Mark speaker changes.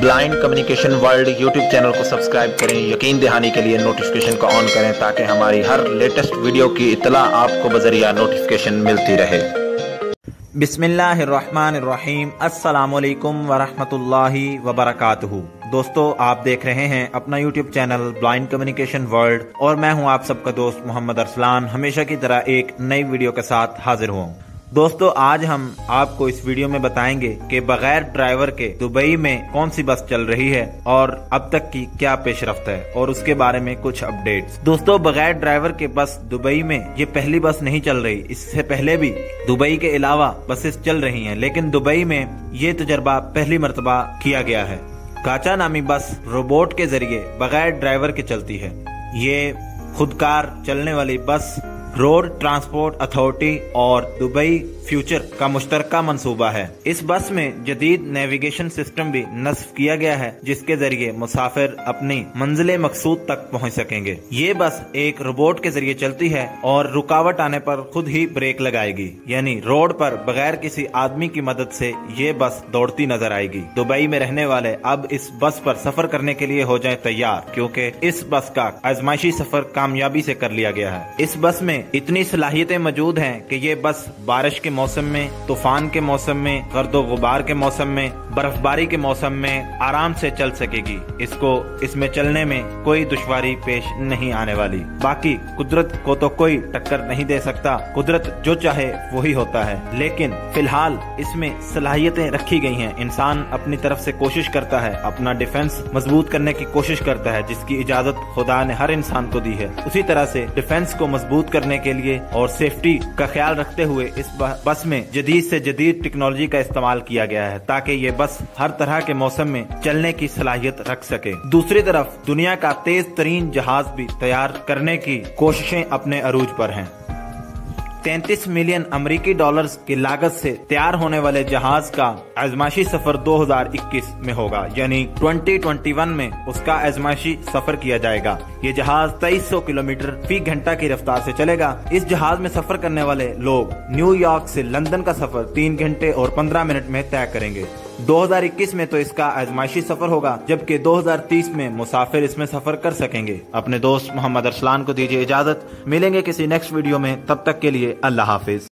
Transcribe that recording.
Speaker 1: Blind communication world YouTube channel को subscribe करें। यकीन दहानी के लिए नोटिफिकेशन को ऑन करें ताकि हमारी हर लेटेस्ट वीडियो की इत्तला आपको बजरिया नोटिफिकेशन मिलती रहे।
Speaker 2: बिस्मिल्लाहिर्रहमानिर्रहीम। अस्सलामुअलैकुम वरहमतुल्लाहि वबरकातुहू। दोस्तों, आप देख रहे हैं अपना YouTube channel blind communication world और मैं हूं आप सबका दोस्त मोहम्मद अरसलान, हमेशा की तरह एक नई वीडियो के साथ हाजिर हूं। दोस्तों, आज हम आपको इस वीडियो में बताएंगे कि बगैर ड्राइवर के दुबई में कौन सी बस चल रही है और अब तक की क्या पेशरफ्त है और उसके बारे में कुछ अपडेट्स। दोस्तों, बगैर ड्राइवर के बस दुबई में ये पहली बस नहीं चल रही। इससे पहले भी दुबई के अलावा बसेस चल रही हैं, लेकिन दुबई में ये तजर्बा पहली मर्तबा किया गया है। काचा नामी बस रोबोट के जरिए बगैर ड्राइवर के चलती है। ये खुदकार चलने वाली बस रोड ट्रांसपोर्ट अथॉरिटी और दुबई फ्यूचर का मुश्तरका मंसूबा है। इस बस में जदीद नेविगेशन सिस्टम भी नस्ब किया गया है, जिसके जरिए मुसाफिर अपनी मंजिल मकसूद तक पहुंच सकेंगे। ये बस एक रोबोट के जरिए चलती है और रुकावट आने पर खुद ही ब्रेक लगाएगी, यानी रोड पर बगैर किसी आदमी की मदद से ये बस दौड़ती नजर आएगी। दुबई में रहने वाले अब इस बस पर सफर करने के लिए हो जाए तैयार, क्योंकि इस बस का आजमाइशी सफर कामयाबी से कर लिया गया है। इस बस में इतनी सलाहियतें मौजूद हैं कि ये बस बारिश के मौसम में, तूफान के मौसम में, गर्दो गुबार के मौसम में, बर्फबारी के मौसम में आराम से चल सकेगी। इसमें चलने में कोई दुश्वारी पेश नहीं आने वाली। बाकी कुदरत को तो कोई टक्कर नहीं दे सकता, कुदरत जो चाहे वही होता है, लेकिन फिलहाल इसमें सलाहियतें रखी गई हैं। इंसान अपनी तरफ से कोशिश करता है, अपना डिफेंस मजबूत करने की कोशिश करता है, जिसकी इजाजत खुदा ने हर इंसान को दी है। उसी तरह से डिफेंस को मजबूत करने के लिए और सेफ्टी का ख्याल रखते हुए इस बस में जदीद से जदीद टेक्नोलॉजी का इस्तेमाल किया गया है, ताकि ये बस हर तरह के मौसम में चलने की सलाहियत रख सके। दूसरी तरफ दुनिया का तेज तरीन जहाज भी तैयार करने की कोशिशें अपने अरूज पर हैं। 33 मिलियन अमेरिकी डॉलर्स की लागत से तैयार होने वाले जहाज का आजमाइशी सफर 2021 में होगा, यानी 2021 में उसका आजमाइशी सफर किया जाएगा। ये जहाज 2300 किलोमीटर फी घंटा की रफ्तार से चलेगा। इस जहाज में सफर करने वाले लोग न्यूयॉर्क से लंदन का सफर 3 घंटे और 15 मिनट में तय करेंगे। 2021 में तो इसका आजमाइशी सफर होगा, जबकि 2030 में मुसाफिर इसमें सफर कर सकेंगे। अपने दोस्त मोहम्मद अरसलान को दीजिए इजाजत। मिलेंगे किसी नेक्स्ट वीडियो में, तब तक के लिए अल्लाह हाफिज।